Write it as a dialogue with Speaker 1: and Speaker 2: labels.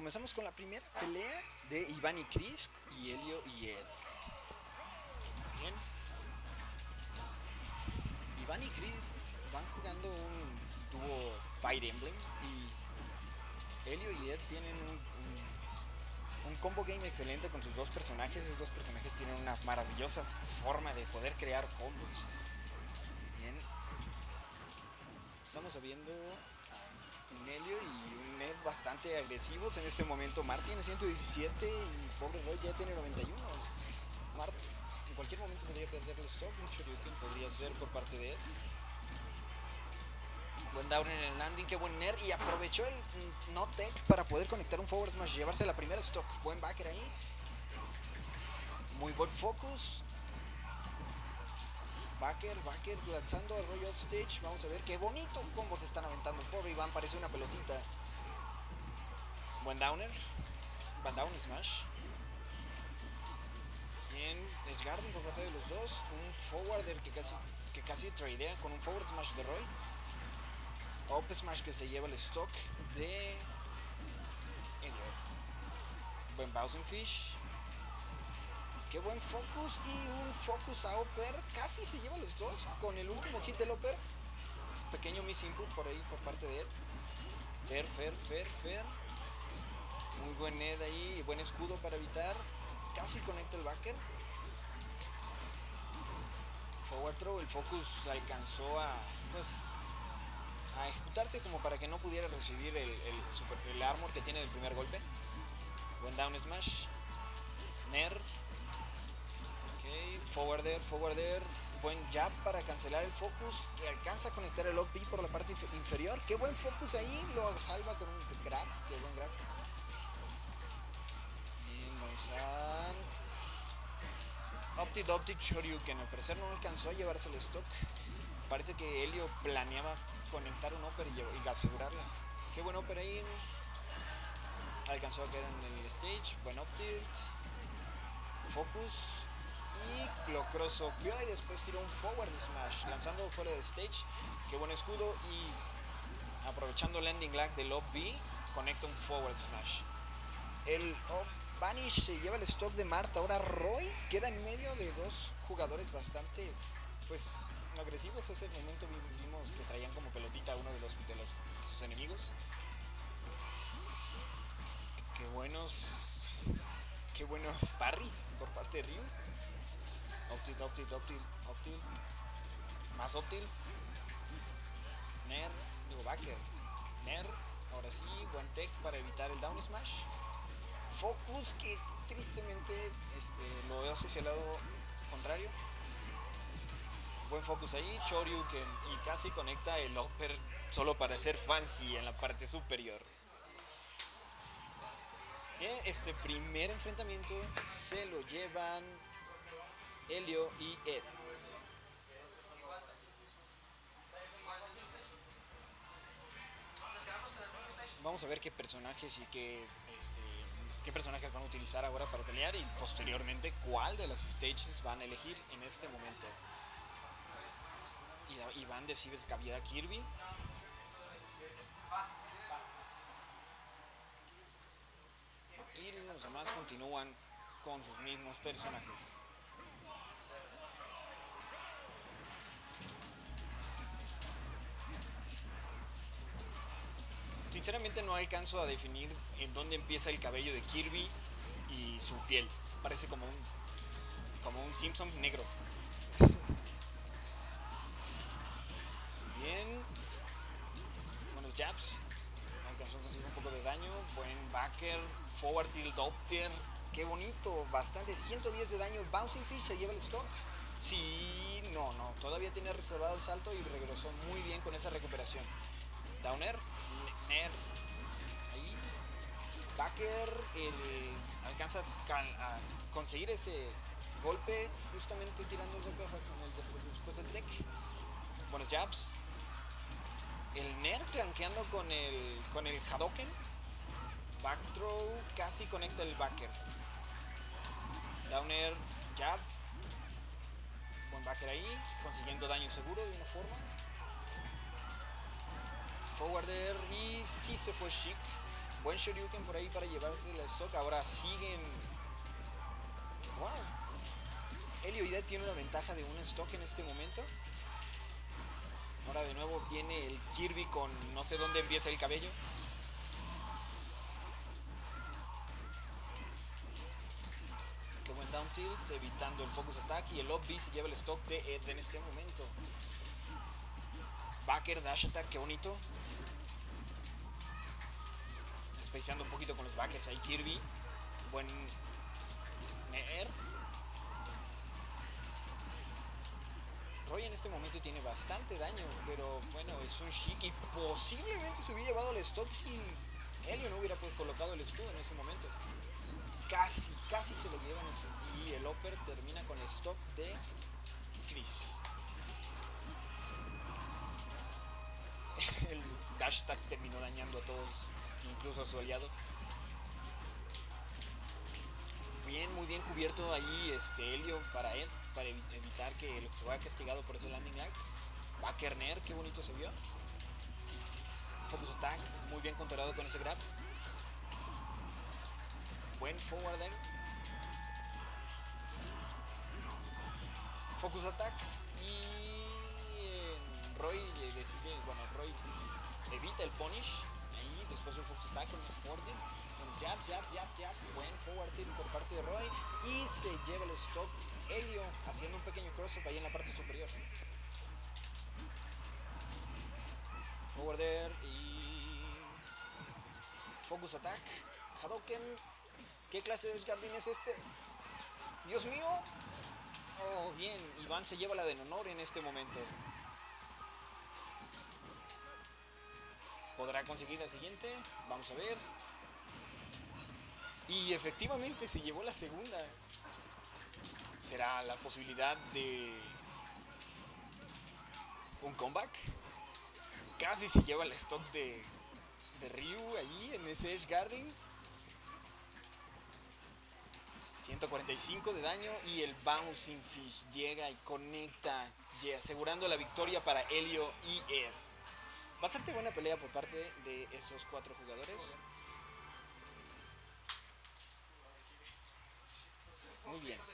Speaker 1: comenzamos con la primera pelea de Iván y Chris y Helio y Ed. Bien. Iván y Chris van jugando un dúo Fire Emblem y Helio y Ed tienen un combo game excelente con sus dos personajes. Esos dos personajes tienen una maravillosa forma de poder crear combos. Bien. Estamos viendo un Helio y un Ed bastante agresivos en este momento. Mart tiene 117 y pobre Roy ya tiene 91. Mart en cualquier momento podría perder el stock. Un Shoryuken podría ser por parte de Ed. Buen down en el landing, qué buen Nair. Y aprovechó el no tech para poder conectar un forward smash y llevarse la primera stock. Buen backer ahí. Muy buen focus. Backer lanzando al Roy offstage. Vamos a ver qué bonito combo se están aventando. Pobre Iván, parece una pelotita. Buen downer. Van down smash. Bien, Edge Guarding por parte de los dos. Un forwarder que casi tradea con un forward smash de Roy. Up smash que se lleva el stock de Helio. Buen Bouncing Fish. Qué buen focus y un focus a Upper. Casi se lleva los dos con el último hit del Upper. Pequeño miss input por ahí por parte de Ed. Fair. Muy buen Ed ahí. Buen escudo para evitar. Casi conecta el backer. Forward throw. El focus alcanzó a ejecutarse como para que no pudiera recibir el armor que tiene del primer golpe. Buen down smash. Nair. Forwarder. Buen jab para cancelar el focus. Que alcanza a conectar el up B por la parte inferior. Qué buen focus ahí. Lo salva con un grab. Qué buen grab. Bien, vamos a Optic Shoryuken. Al parecer no alcanzó a llevarse el stock. Parece que Helio planeaba conectar un upper y asegurarla. Qué buen upper ahí. Alcanzó a caer en el stage. Buen up tilt. Focus. Y lo cross-upió y después tiró un forward smash. Lanzando fuera del stage. Qué buen escudo. Y aprovechando el landing lag del up B. Conecta un forward smash. El up Vanish se lleva el stock de Mart. Ahora Roy queda en medio de dos jugadores bastante agresivos. Ese momento vimos que traían como pelotita a uno de sus enemigos. Qué buenos parries por parte de Ryu. Up tilt. Más up tilts. Nair, backer. Nair, ahora sí, buen tech para evitar el down smash. Focus que tristemente lo hace hacia el lado contrario. Buen focus ahí, Shoryuken y casi conecta el upper solo para ser fancy en la parte superior. Este primer enfrentamiento se lo llevan Helio y Ed. Vamos a ver qué personajes y qué personajes van a utilizar ahora para pelear y posteriormente cuál de las stages van a elegir en este momento. Iván decide cambiar a Kirby. Y los demás continúan con sus mismos personajes. Sinceramente no alcanzo a definir en dónde empieza el cabello de Kirby y su piel. Parece como un Simpson negro. Bien. Buenos jabs. Alcanzó a conseguir un poco de daño. Buen backer. Forward tilt up tier. Qué bonito. Bastante. 110 de daño. Bouncing Fish se lleva el stock. Sí. No. Todavía tiene reservado el salto y regresó muy bien con esa recuperación. Downer. Nair. Ahí. Backer. Alcanza a conseguir ese golpe. Justamente tirando el golpe después del tech. Buenos jabs. El Nair clanqueando con el Hadoken. Back throw. Casi conecta el backer. Downer. Jab. Buen backer ahí. Consiguiendo daño seguro de una forma. Forwarder. Y sí se fue Chic. Buen Shoryuken por ahí para llevarse la stock. Ahora siguen... Wow. Helio y Dead tiene una ventaja de un stock en este momento. Ahora de nuevo viene el Kirby con no sé dónde empieza el cabello. Qué buen down tilt, evitando el focus attack. Y el up B se lleva el stock de Ed en este momento. Backer, dash attack, qué bonito. Spaceando un poquito con los backers ahí Kirby. Buen Nair. Roy en este momento tiene bastante daño, pero bueno, es un Sheik y posiblemente se hubiera llevado el stock si Helio no hubiera colocado el escudo en ese momento. Casi se lo llevan y el upper termina con el stock de Chris. El dash attack terminó dañando a todos, incluso a su aliado. Muy bien cubierto ahí Helio para Ed, para evitar que se vaya castigado por ese landing lag. Backer Nair, qué bonito se vio. Focus attack, muy bien controlado con ese grab. Buen forwarder. Focus attack y Roy decide, bueno, Roy evita el punish. Ahí después el focus attack con los forward. Jab. Buen forward tilt por parte de Roy. Y se lleva el stock Helio haciendo un pequeño crossover ahí en la parte superior. Forwarder y focus attack. Hadouken. ¿Qué clase de Guardian es este? Dios mío. Oh, bien. Iván se lleva la de honor en este momento. ¿Podrá conseguir la siguiente? Vamos a ver. Y efectivamente se llevó la segunda. ¿Será la posibilidad de un comeback? Casi se lleva el stock de Ryu allí en ese Edge Guarding. 145 de daño y el Bouncing Fish llega y conecta, asegurando la victoria para Helio y Ed. Bastante buena pelea por parte de estos 4 jugadores. Muy bien.